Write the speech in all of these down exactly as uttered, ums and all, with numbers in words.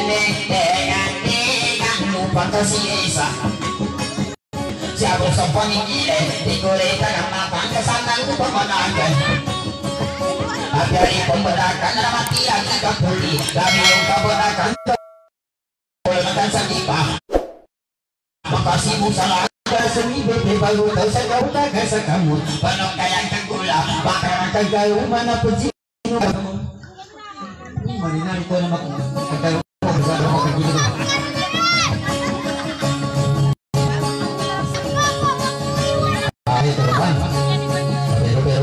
Pagkasiisa siya gusto paningili di kulita ng matang kasanang pamanagan at yari pamanagan na matiyag na kapuli dami yung pamanagan pamanagan sa lipa makasimu sa lahat sumibig may balutaw sa kautaga sa kamot panong kayang kagula baka ng kagayuman na po sino malinari ko na makagayuman sa makagilo teman pero pero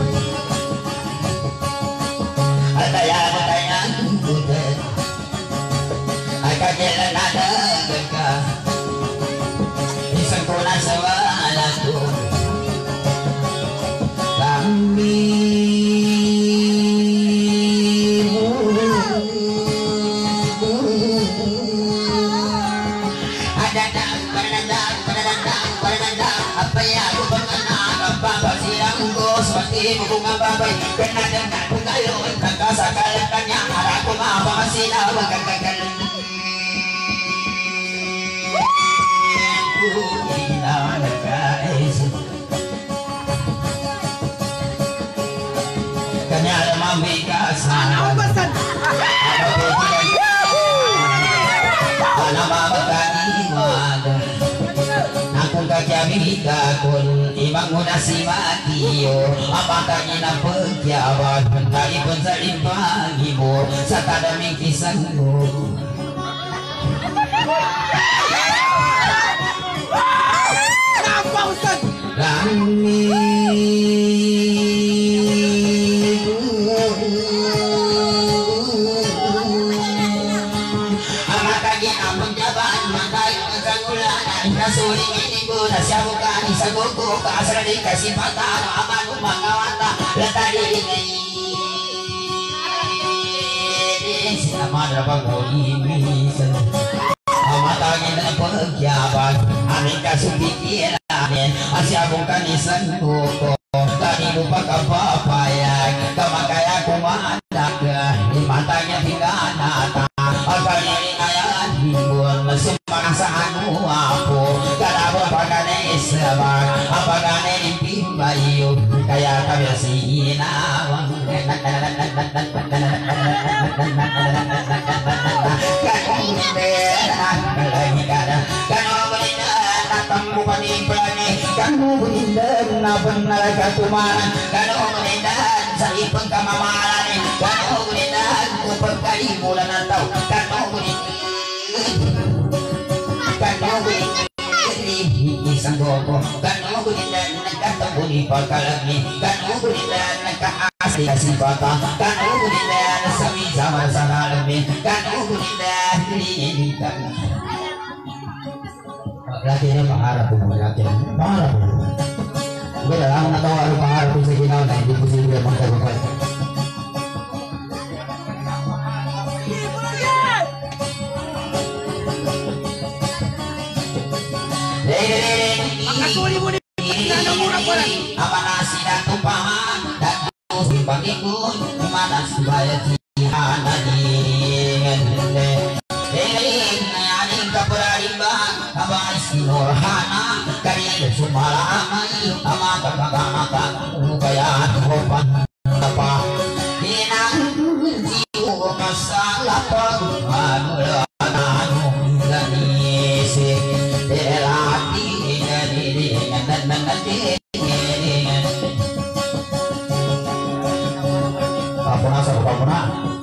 ada yang tanya udah agak jalan ada mereka iseng kona sawala tu kami ada dang berenang berenang berenang apa ya seperti bunga babai kena dengan pengayun kakasakalakannya aku apa masih lawa gagagal kanyal mamikas kakabita kun imang muna si Matiyo apakah ina pagyawan dari pensaling pagi mo sa kadaming kisang mo kami apakah ina pagyawan matay kasangulanan kasuling ini nasya bukan isa gugu kasar di kasih mata aman mangawata letari ini sama berapa goli misal mata kita pegjabat amin kasubikiran asya bukan isa gugu tadi lupa kapapaya kamakaya kumanak di matanya tingganata agar ini ngayan himbun sumpah sa anu aku kalawa pagane sabang apagane impimbayo kaya kami sinawang kamu panipani kamu bunindan na benar katumanan kamu bunindan sa ipang kamamalan kamu bunindan upang kaibulan ng tao kamu bunindan kamu bunindan isang gogo kamu bunindan nagkatabo ni pagkalagi kamu bunindan nagkaasli kasi bata kamu bunindan sa misama sa nalamin kamu bunindan nilinitan laki na pangarap mo laki na pangarap mo hindi na lang natawa ang pangarap mo sa ginawa na hindi po sila magkagapay makasuli mo ni nanamura ko lang apa na sila tumpahan dan simbang ikut manas bayat sihan adingan aning kapurarimban abang sinurhana kaya sumalamay ama kakakamakan kaya hopan apa hinang jiwa masalah pagmanulan ganisi delati ganini nananati apa nasa apa na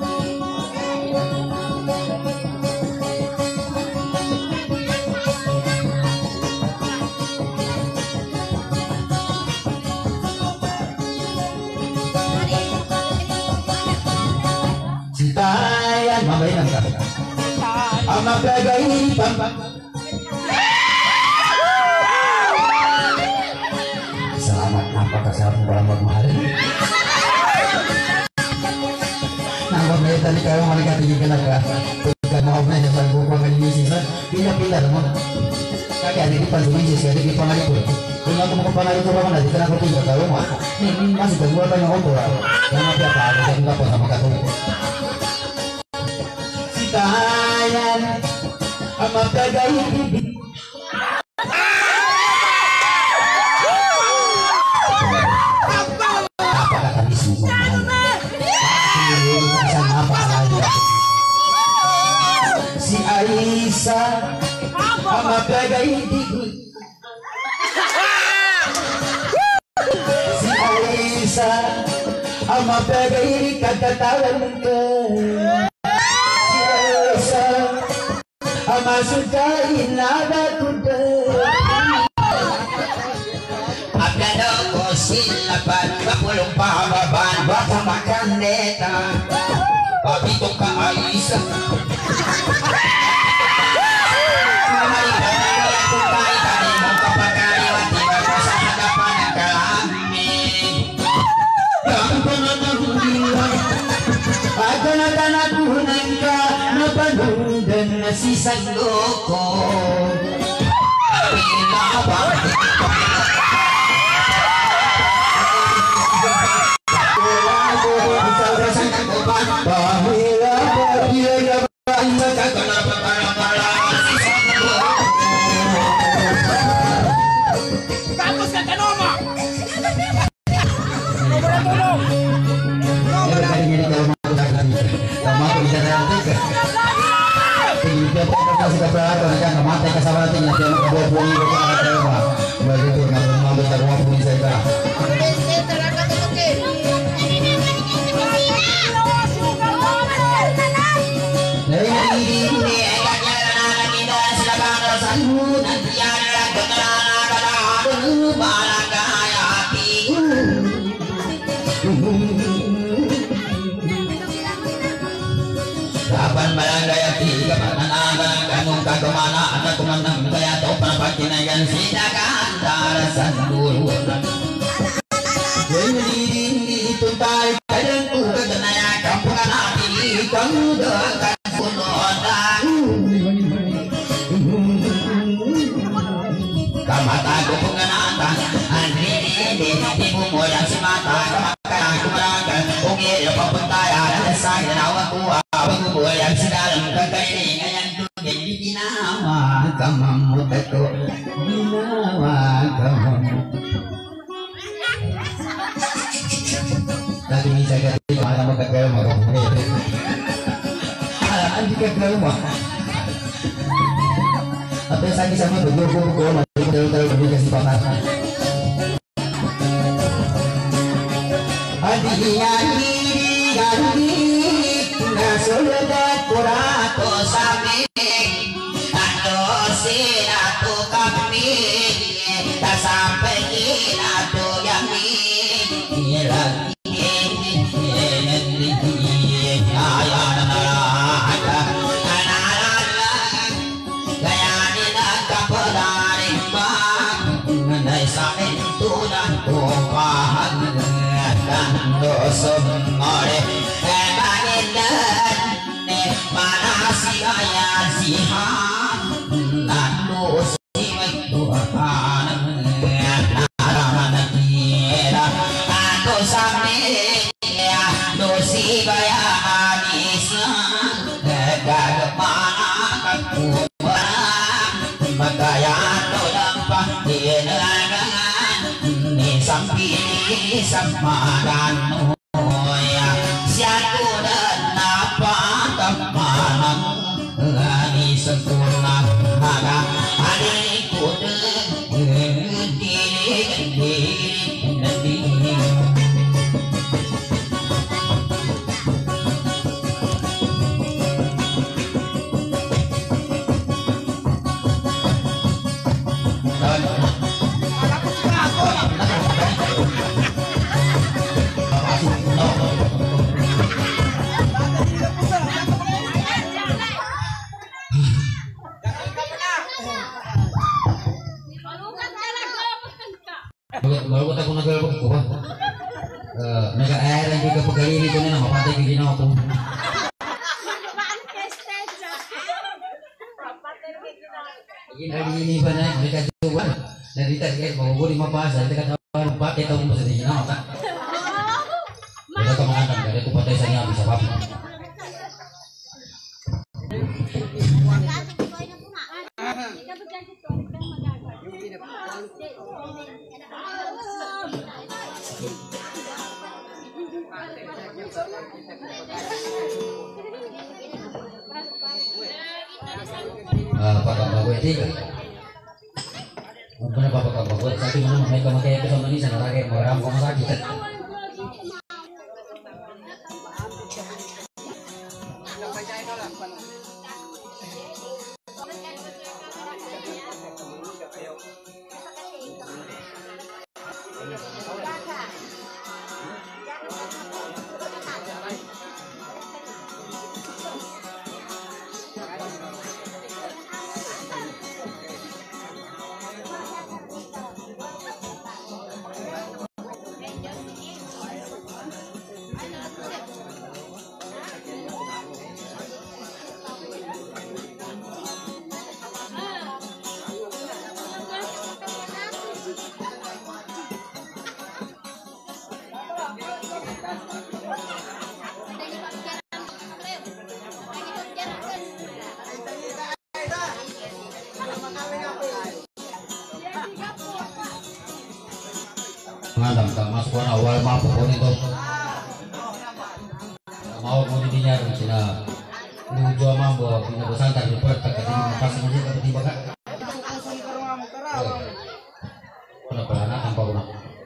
Tayan mabayan ka ang magkagahipan salamat napakasarap ng parang magmahal nanggang may tali kayo malikatigil ka na ka pagka makamay na sa bukang kanilisisan pila-pila naman kaya hindi pa sumisis kaya hindi pa nalipur kung ako makapanalo sa mga natin ka na kapag katawa mo masih kagwa tayo ng otora na mapiyapa ako sa mga po sa mga katulog kaya Kadatangan mapagay ibig. Napakatamis mo mahal. Si Aisa mapagay ibig. Si Aisa mapagay kadatangan ka. Masudahin nada kuda Abdado ko silapan Kapulong pahababan Baka makaneta Pabito ka Aisa Mamalikan na kaya kutay Kani mong kapagayo At iba ko sa hadapan ng kami Yang pananagulilan At tanatagunan ka Napanundan na si Sanloko Pinabang Bagus ka kanoma! Tulong! Tidak pernah sudah berapa kan mata kasar hati nanti yang kedua bunyi itu akan terima begitu kalau mau besar mau bunyi saja Kapan barangay at tiga pananagan kanong kagumana anak kumanang kaya to panapakinagan sinagaan sa duluran hindi tuntay kadang ugat na yakap ka natin ikang dagat punotan kamatago po nga natan hindi di bumulang si mata kamakaya kumaragan ungil papuntayan sa ginawa ko pagbubuhay sa dalam kagalingan yan doon ginawa ka mamut ako ginawa ka mamut dati minsan ka rin kung magkagalaw magkabuhay alaan di kagalaw mo at yung sagi sa mga dugo ko magkagalaw magkagalaw kasi pangatan Adi-adi Nasulat kurato sabi Ato sinato kami Kasampai kinato yami Lagi Ayah narada Analala Gayani nagkapadaring bang Nanay sa intunan kumpahan Dosong ore Manasi ayah sihan Nando siwag tuhan Naraman kira Ako samit Dosi baya anisa Gagapana kakubarang Magayan dolang pahinagan Nisampini samadan Moya Siyaku dan napatamanan Lani sempurna Maka adikku Diri Diri Diri Baru kata ko nagalabog ko ba? Nag-aaral hindi ka pagkalini ko na mapatay ka ginawa ko. Ginalini ba na? Nagkatuwan. Narita sige, maguguli mapasa. Nagkatawa, patay taong mo sa ginawa ka. Ito ka mga tanggal. Ito patay sa niya sa papa. Apakah bagus tiga? Mungkin apa apa bagus? Tapi mana mereka pakai kesana ni sana lagi orang kau lagi. Ngadam tak masuk kan awal mabuk pun itu mau mau didinya di Cina nuju mambo punya besantar di perut tak ketemu pas saja tak tiba kak kenapa anak tanpa guna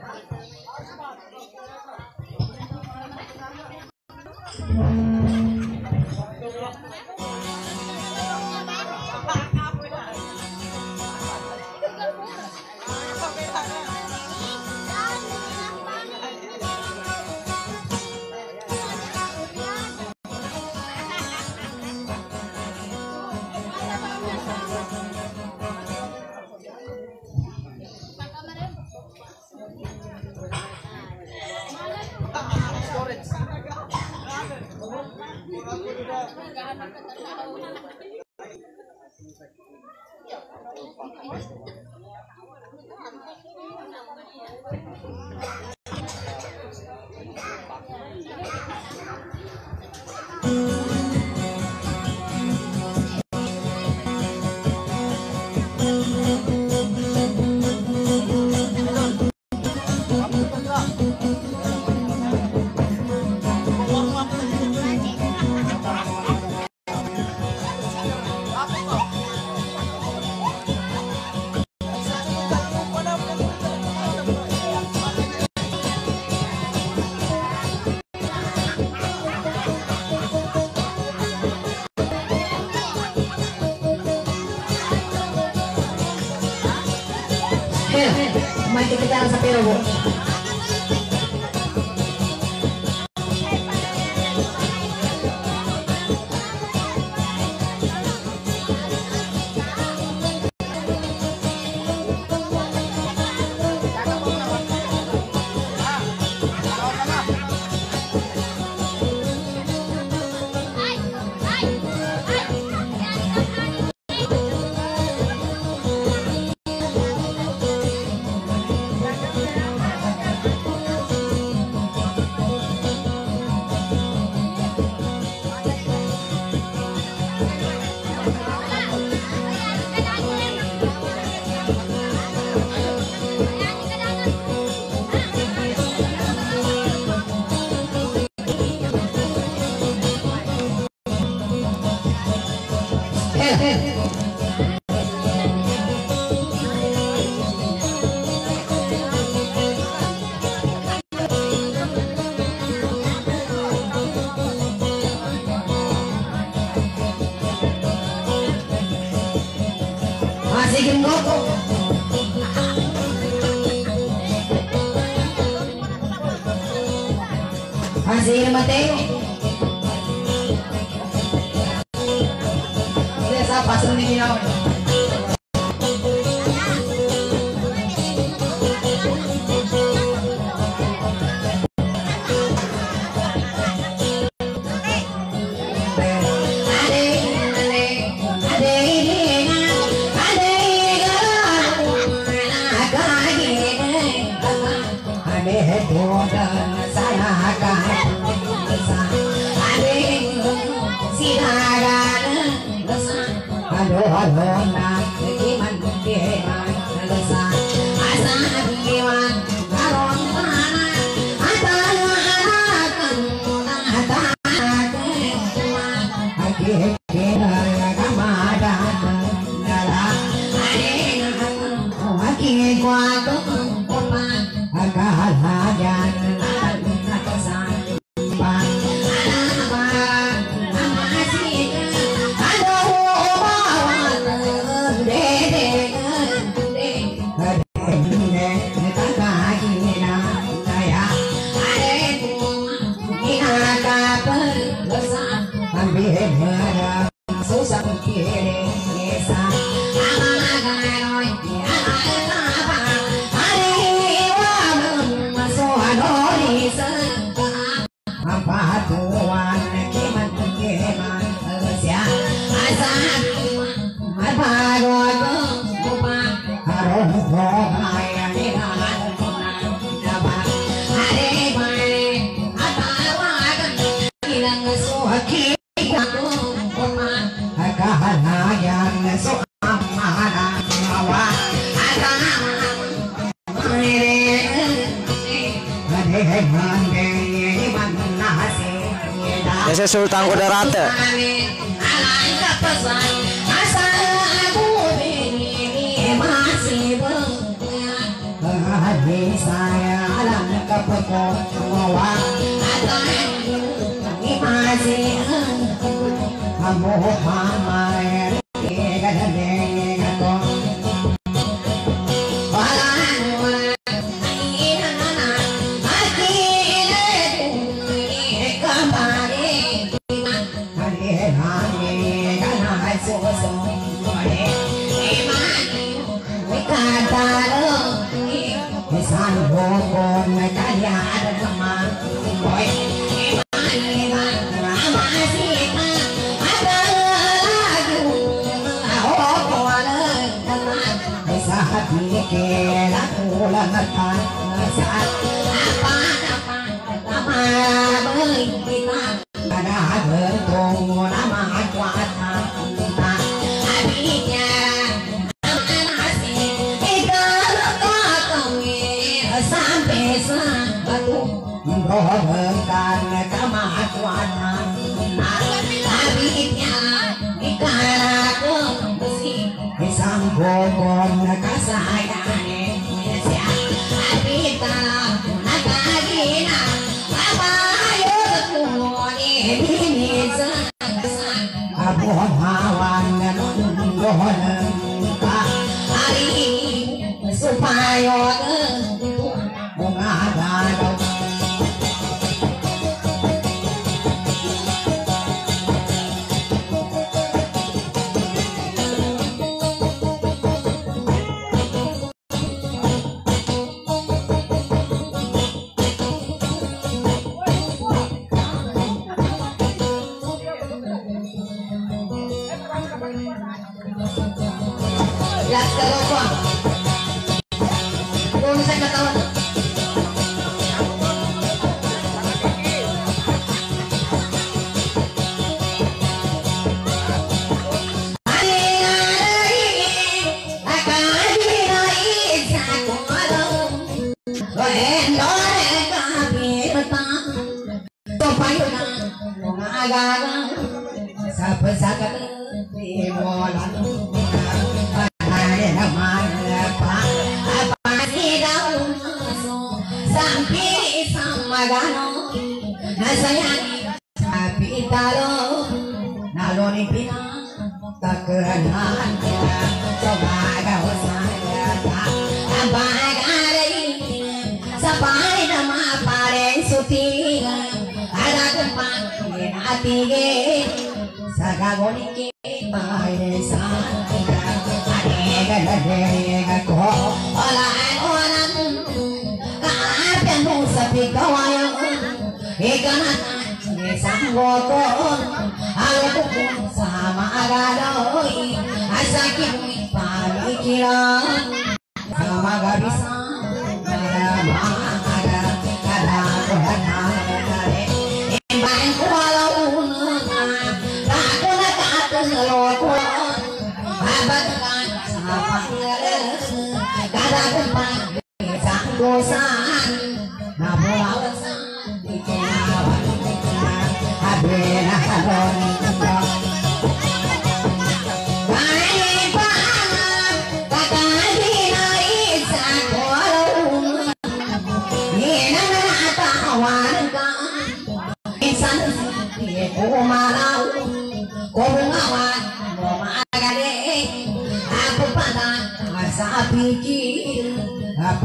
Mari kita jalan sampai Bu. Masih ngoko. Masih Mateo. Desa pasang ni na. Halo halo nak, gimana? Ese Sultan Kudarata.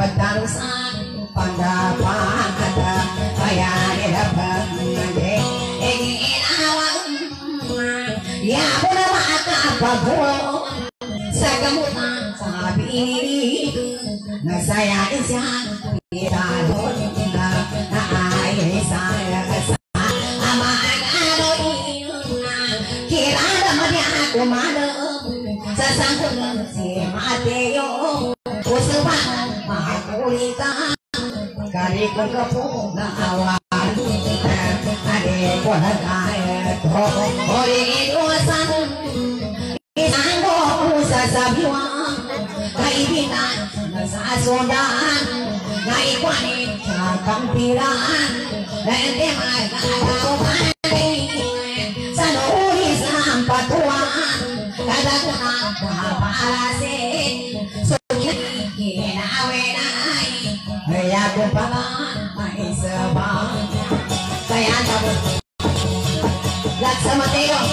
petarusan pandapat kaya dapat ingin awang ya puna maka pagulong sa gamutan sabi ini na saya isya kita doon na ay saya sa amaan ano na kira naman ako madam sa sangkot si Mateo usapan makulitan kali ko kapo na awan ade ko na kaya to ori iwasan isang ko sasabiwan kaibigan sa sundan na ikwanin sa kampiran na hindi magkakawain sa nulis ng patuan kada ko na papalasin kinawinay kaya ko pala may sabang kaya tapos lag sa Mateo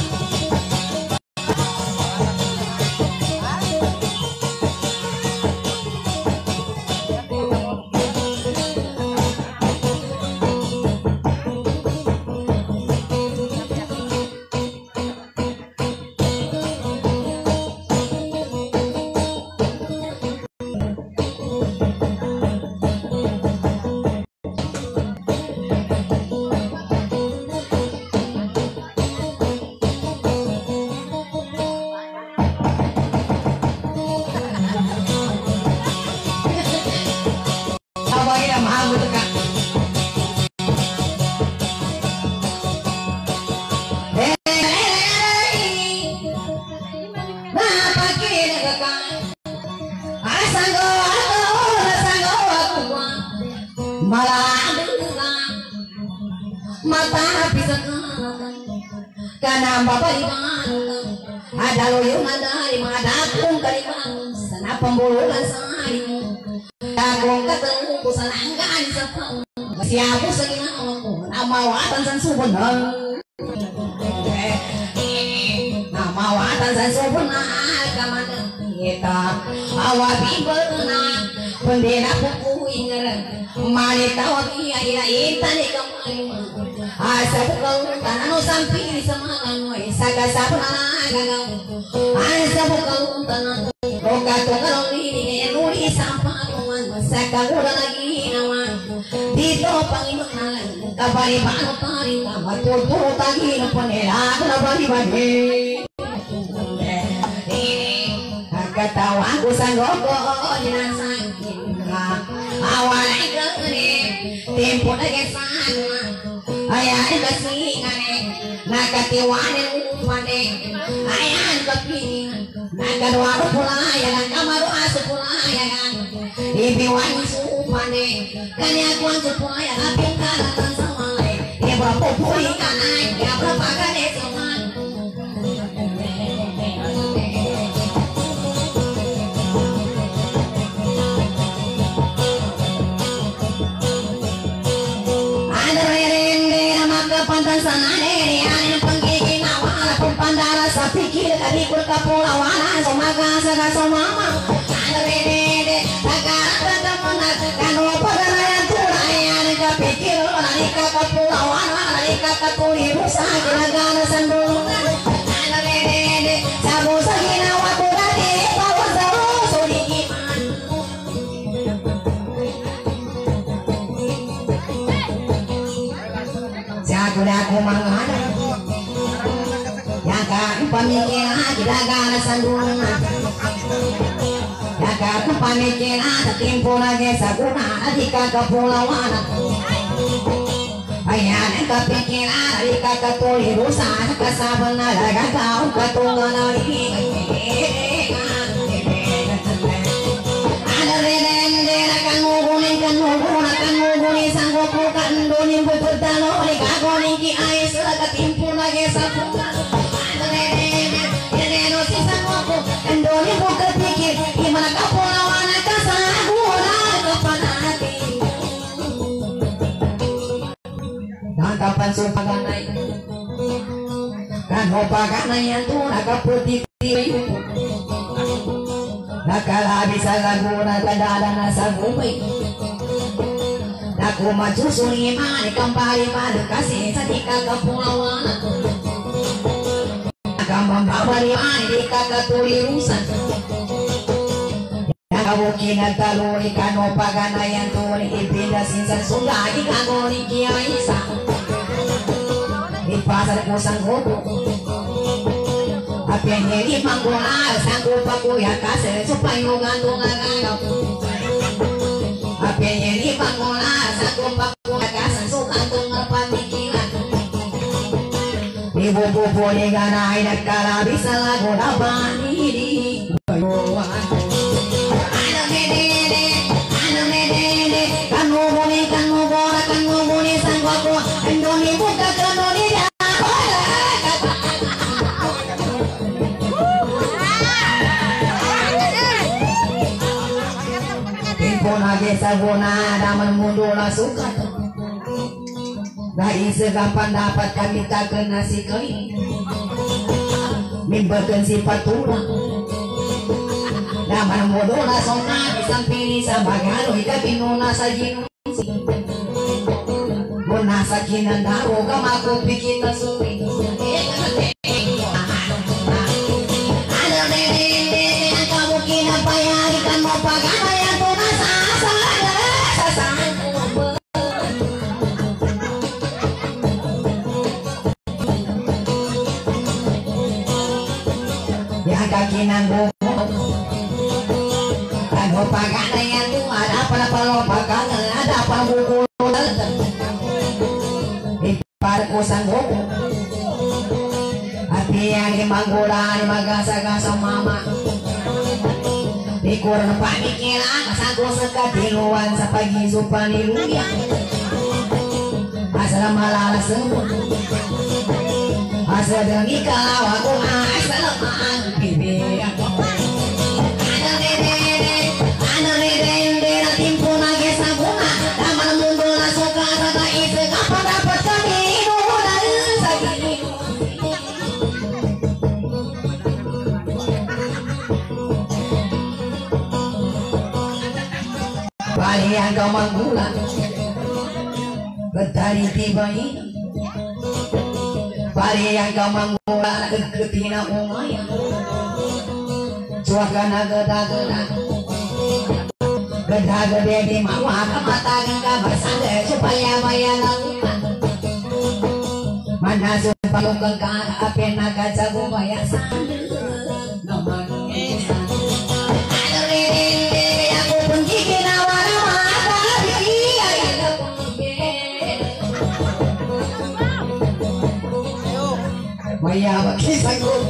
kanang babalikan ada loyong ada mga dakong kaliman sana pambululan sa halimu dakong kateng ko sa langgan sa pang masya ko sa ginawa ko namawatan sa subunan namawatan sa subunan kamanang kita awabibal na kundi na pupuin nga manitawag iya-iya tani kamaliman asa bukang tanano sampili sa mga kanoy sa kasapon na nagagaw asa bukang tanano o katong nini nuri sa patungan sa kagura na ginawan dito Panginoon na kabalibano tarin ka matuturo tagin ang panila na balibagi katawan ko sa gogo dinasangkin ka awalay ka tempo na kesan ayan kasi ngane nakatiwanin upane ayan kapiningan nagaduaro pulayan ang kamaro aso pulayan ibiwan supane kanya kuan supulayan aping kalatan sa malay ibra populi kanay ibra pagane saman pantan sanane rianin panggiginawa kung pandara sa pikir kalikul kapulawanan sumaga sa sumama anarede tagarata manat kanu paganayan turayan kapikir nalika kapulawanan nalika katuliru sa ginagana sandulungan anarede sabu sa ginawa kurati pawas sa uso dikiman Jagolah aku mangana Jaga pamikiran Jaga sandungan Jaga pamikiran Timpo lagi saguna Adika kepulauan Ayan kepikiran Adika ketuli rusak Kesaban Jaga kau ketunggal lagi Ada reden akan ngugunin kan ngugun akan ngugunin sanggup bukan dunin butuh talo dikagonin ki ais ketimpu lagi sapungan ada reden reden si sanggup kan dunin bukan pikir gimana kapulawan kasaguna kepada hati dan kapan sumpaganai kan hopaganai yang tu nak putih nakala bisa laguna kadada na sa bumay. Naku maju sulima di kembali madu kasih sadika kepulauan. Nakam membawa di kakak tulirusan. Nakabuki nagtaluri kano paganayan tuli ipinda sinsan sunda ikagoni kia isa. Ipasar ko sang gobo. Api yang jadi pangguna sanggup aku ya kasih supaya gantung agak. Api yang jadi pangguna sanggup aku ya kasih supaya gantung apa pikiran. Ibu bubu di gana hidup kala bisa lagu dapat diri. Anu medede, anu medede, kamu buni kamu bora kamu buni sanggup aku endoni buka kendoni dia. Nage sabuna daman mundur suka dari segapan dapat kami tak kena si koi mimbakan sifat tulang daman mundur suka disampiri sabagaro ika pinuna sajin muna sakinan daro kamaku pikita suri ada dede yang kamu kina payah ikan mau pagana yang kakinan buku kano pagana yang tu ada apa apa lo pagana ada apa buku ipar kusang buku hati yang dimanggula dimagasa-gasa mama dikurang pamikiran kasangku sekat diluan sa pagisupan iluya asal malala semua asal demi kalau aku asal maan bibi ada dede ada dede na timpu nage sabuna daman mundur na suka kata isi kapan dapat kami dari sagini bali yang kau manggulan betari tiba ini pari yang kamang mula ketina umaya cuakana geda-geda geda-gede di mawa kamata gangga bersanda supaya bayar lakukan mana supaya kengkar api naga jago bayar sanda nomor esan ada riri aku pun gigi nawar-nawar iya iya Maya bagi sanggup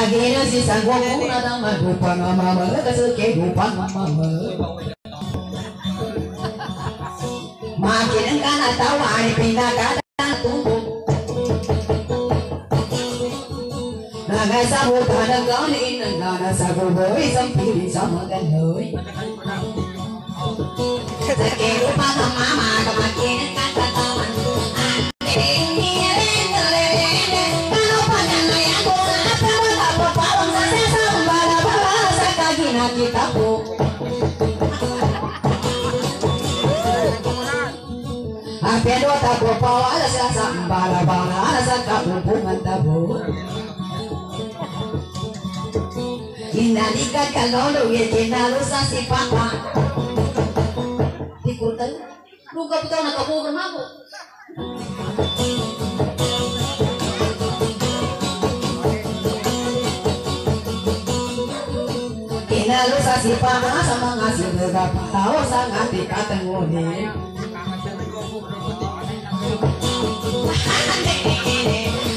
Lagi na si sanggup na ng magupang mama kasi kehidupan mama. Makin ang kanatawa ay pinakadang tumbok. Nagasabot ka ng ganin ang nanasaguboy isang pili sa maganoy. Sa kehidupan ng mama kamakin ang kantatawan. Kita po ang pinota po pawala sa sambala-bala sa kapumpungan tabo inalikat ka lolo itinalo sa si papa dikultan luka po tayo nakabugan ako Inalo sa sipama sa mga sinagapataw sa ngati katangunin.